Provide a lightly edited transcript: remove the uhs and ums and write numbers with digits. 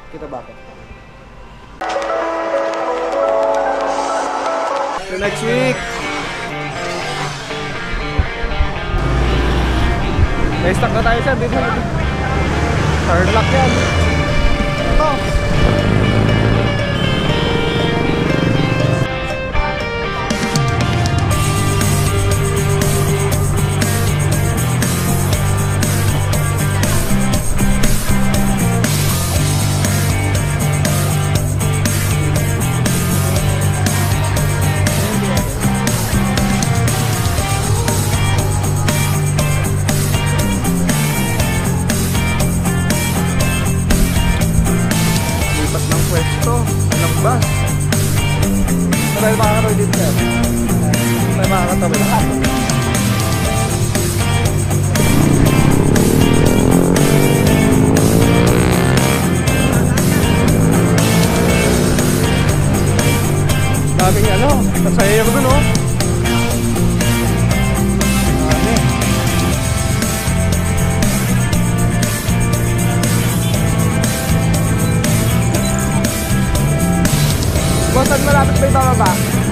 Kita bakit? So next week. May stock na tayo sir, dito. Tarlac yan. Ito. Tayo makakatawi dito sir. Tayo makakatawi. Daming ano, pasahero dun oh. Dami. Saan malapit ba yung bababa?